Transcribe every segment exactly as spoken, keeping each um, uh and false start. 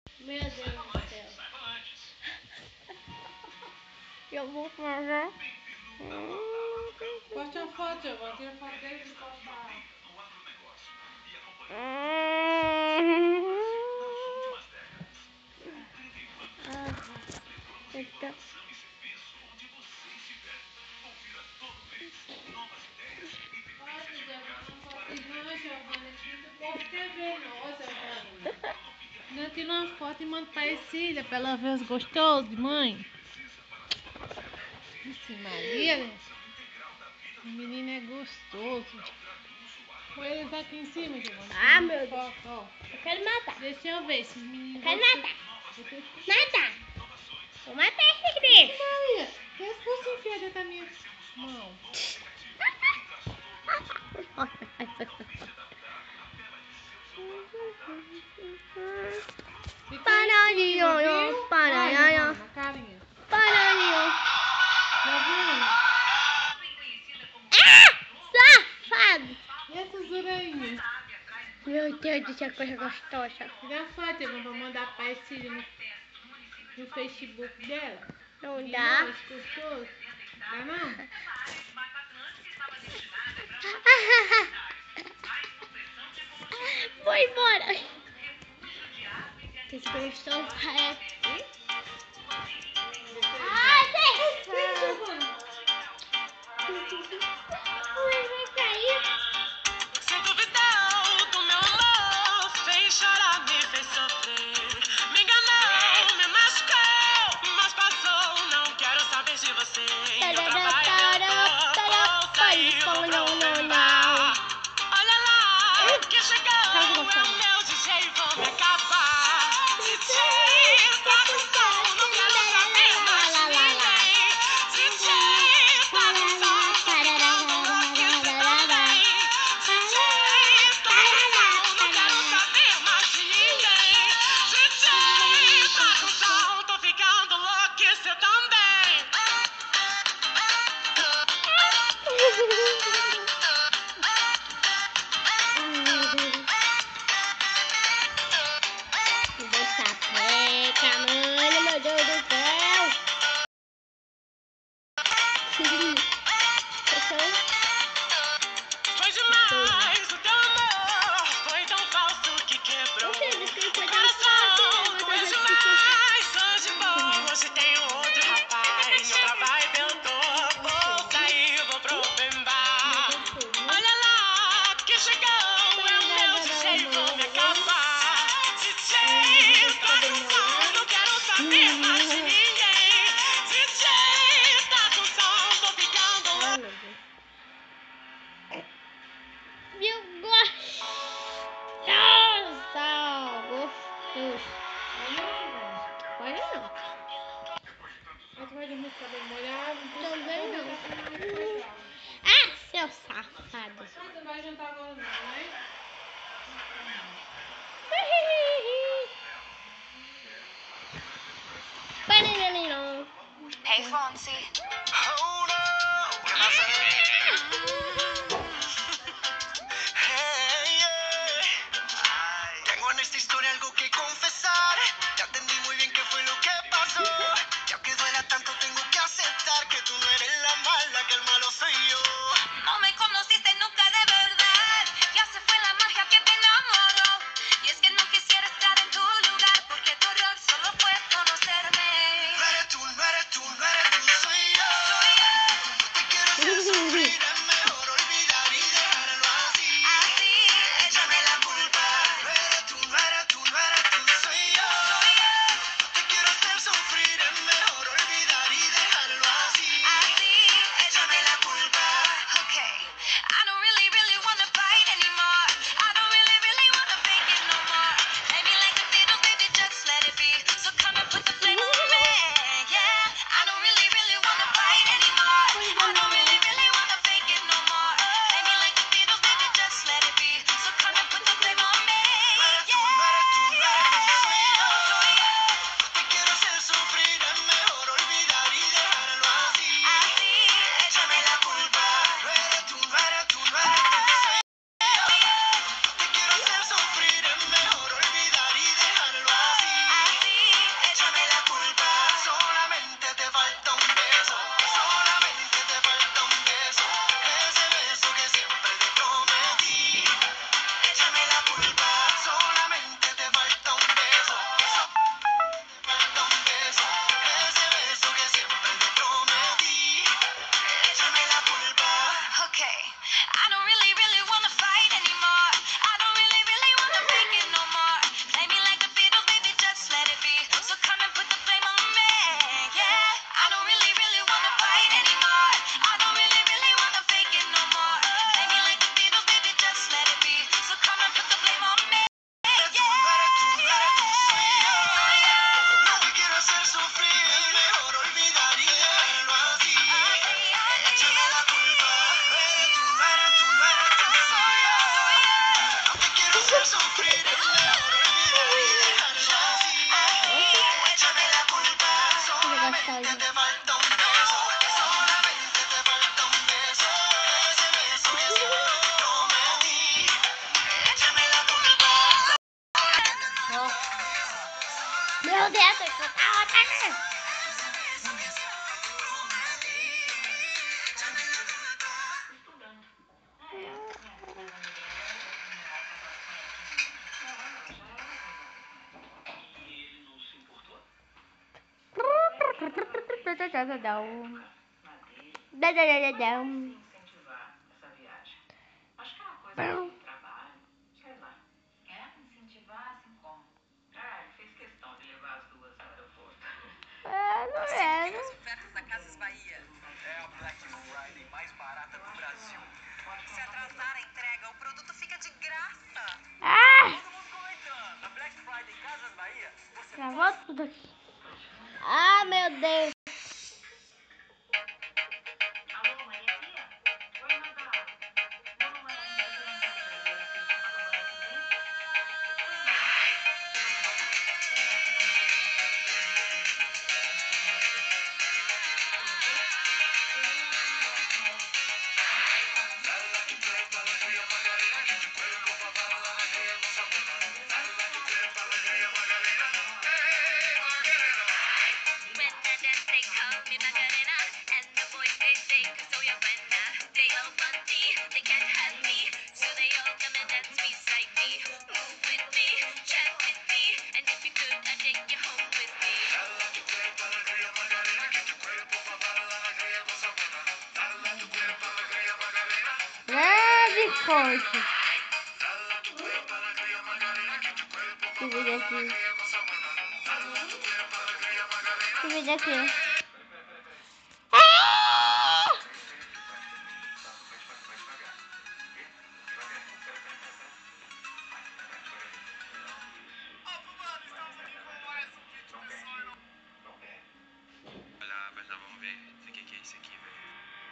Meu Deus do céu. Eu vou fazer. Poste uma foto, Giovanni. Tira a foto dele e posta. Eita. Não, Giovanni, o povo quer ver nós, Giovanni. Não, tira uma foto e manda pra Ercília pra ela ver os gostosos de mãe. Ixi, Maria, né? O menino é gostoso. Põe eles aqui em cima, Giovanni. Ah, meu Deus. Foto, ó. Eu quero matar. Deixa eu ver esses meninos. Eu quero matar. gostosos. Matar. Vou matar esse bicho. Maria, que as coisas enfiam dentro da minha mão? Pararinho, pararanha. Na carinha. Pararinho. Giovanni, Ah! Safado. e essas orelhinhas? Meu Deus do céu, coisa gostosa. Tira a foto, eu vou mandar pra Ercília no, no Facebook dela. Não De dá. nós, gostoso. Dá não? Vou embora. Que gostoso é. Ai, Giovanni. Ui, vai cair. Sem duvidar do meu amor, fez chorar, me fez sofrer. Me enganou, me machucou, mas passou. Não quero saber de você. Eu trabalho, vou sair, vou aproveitar. Olha lá, que chegou, é o meu D J, vou me acabar. D J, tá com som, não quero saber mais de ninguém. D J, tá com som, tô ficando enlouquecida também. D J, tá com som, não quero saber mais de ninguém. D J, tá com som, tô ficando enlouquecida também. Deixa peca, mano, meu Deus do céu. Foi demais o teu amor, foi tão falso que quebrou o coração. Foi demais, hoje vou, hoje tenho outro rapaz. Outra vibe eu tô, vou sair, vou pro open bar. Olha lá, que chegou, é o meu D J, vou me acabar. D J, tá com som, não quero saber mais de ninguém. D J, tá com som, tô ficando louco. Eu gosto. Gostoso. Pode não. Mas tu vai dormir com o cabelo molhado? Também não. Não. Ah, seu safado. Mas tu não vai jantar agora não, né? Bananino. Hey, Fonzie. Oh no, ¿qué pasa? Hey, yeah. Tengo en esta historia algo que confesar. Ya entendí muy bien qué fue lo que pasó. Y aunque duela tanto, tengo que aceptar que tú no eres la mala, que el malo soy yo. No me conociste nunca de verdad. Ya se fue la magia que te enamoró. Y es que no quisiera estar en tu lugar, porque tu error solo fue conocerme. No eres tú, no eres tú, no eres tú, soy yo. Soy yo. No te quiero hacer sufrir. gostosa. te falta un beso, solamente te falta un beso, ese beso que siempre te prometí. Échame la culpa. Meu Deus, eu tô atacando. Incentivar essa viagem. Acho que é uma coisa do trabalho, sei lá. É? Incentivar assim como? Ah, ele fez questão de levar as duas ao aeroporto. É, não é. As ofertas da Casas Bahia. É a Black Friday mais barata do Brasil. Se atrasar a entrega, o produto fica de graça. Ah, Todo mundo comentando. Na Black Friday Casas Bahia, você travou tudo aqui. Ah, meu Deus. Alô, Maria Pia? Oi, Madá. Não, é Grande forte. Que vídeo aqui. Que vídeo aqui. Ah! Olha, mas já vamos ver o que que é isso aqui, velho.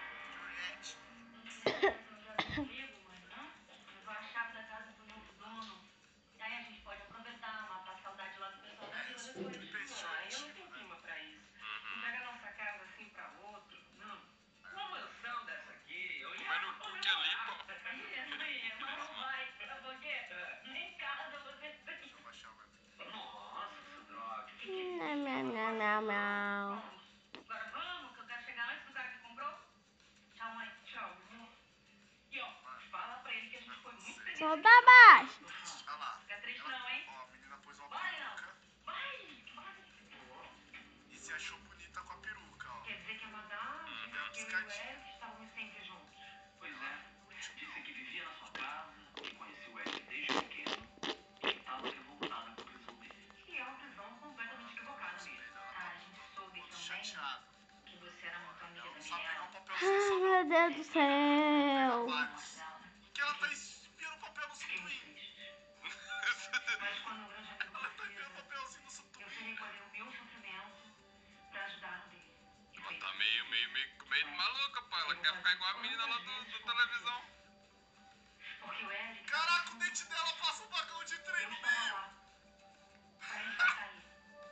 Levou a chave da casa pro novo dono. Aí a gente pode aproveitar, matar a saudade lá do pessoal da vila depois. Ah, eu não tenho clima pra isso. Entregar nossa casa assim pra outro. Não. Uma mansão dessa aqui, eu ia. Mas no cu que ali, pô. Isso ia, mas não vai. Sabe por quê? Nem casa você tem. Nossa, essa droga. Não, não, não, não, não. Agora vamos, que eu quero chegar antes do cara que comprou. Tchau, mãe. Tchau, amor. E ó, fala pra ele que a gente foi muito feliz. Solta abaixo. Olha lá. Fica triste não, hein? Ó, a menina pôs uma Vai, não. peruca Vai, vai. e se achou bonita com a peruca, ó. Quer dizer que a Madá, Hum, que eu e o piscadinha. Eric estávamos sempre juntos. Pois é. Disse que vivia na sua casa, que conhecia o Eric desde pequeno, que estava revoltada com a prisão dele. Que é uma prisão completamente equivocada mesmo. Ah, a gente soube também Chateado. que você era muito amiga Ela da não sabe pegar um Mirella. papelzinho Ai, só, meu não. Deus do céu. Vários. Que ela tá espiando papel no Fiquei muito sutuí. triste. Mas quando o grande amigo Ela tá enfiando precisa, papelzinho no eu sutuí. sei recolher o meu sofrimento pra ajudar no dele. E foi Tá isso. meio, meio, meio, meio maluca, pô. Ela quer ficar igual a menina lá do, do televisão. Porque o Eric... Caraca, o dente dela passa um vagão de trem Eu no estava meio. lá. A gente vai sair.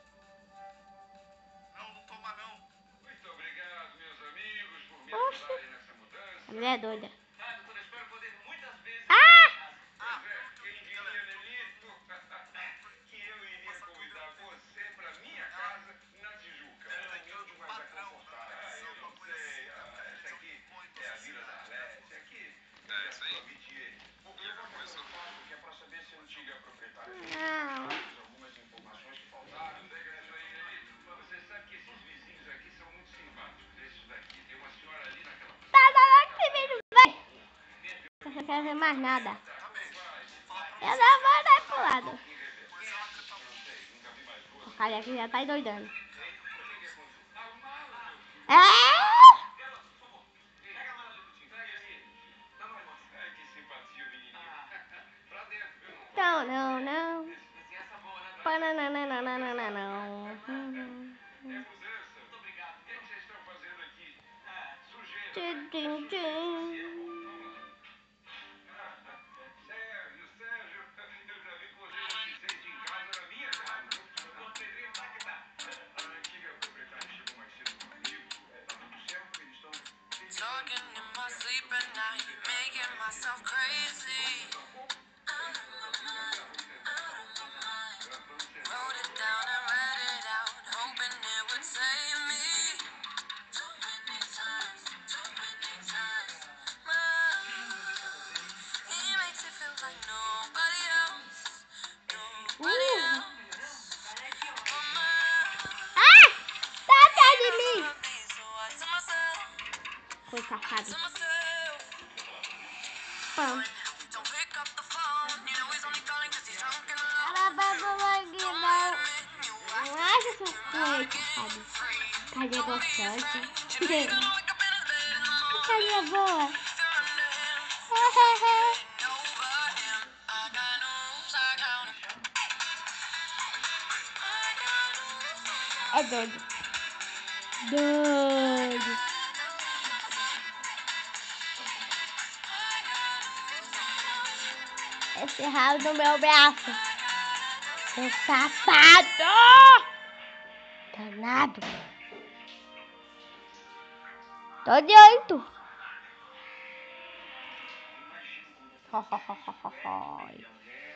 Não, não toma não. Muito obrigado, meus amigos, por me Oxe. ajudarem nessa mudança. A mulher é doida. Ah, doutora, espero poder muitas vezes. Ah! Pois é, quem diria, Nelito, que eu iria convidar você pra minha casa na Tijuca. É humilde, mas é confortável. Ah, eu não sei. Ah, essa aqui é a Vila da Leste. Aqui é a sua Vitier. Eu vou fazer um passo que é pra saber se a antiga proprietária Não. tem algumas informações que faltaram. Pega isso aí, Nelito. Você sabe que esses vizinhos aqui são muito simpáticos. Esses daqui. Tem uma senhora ali naquela... Tá, tá, tá, que vídeo, vai. Eu não quero ver mais nada. Eu não vou dar pro lado. O cara aqui já tá doidando. É? Ai, que simpatia, menininho. Pra dentro, viu? Não, não, não. Vizinhança boa, né? Pananananananananão. Uhum. É mudança. Muito obrigado. O que vocês estão fazendo aqui? Sujeira. Tchim, tchim, tchim. Sérgio, Sérgio, eu já vi que você já se sente em casa na minha casa. O Pedrinho tá que tá. Aqui, meu proprietário, chegou mais sabe? Pão. Ela vai do não. Não acha essas coisas, sabe? Carinha gostosa. Carinha boa. É doido. Doido. Esse rabo no meu braço. Seu safado! Danado. Tô doido. Ho, ho, ho, ho, ho.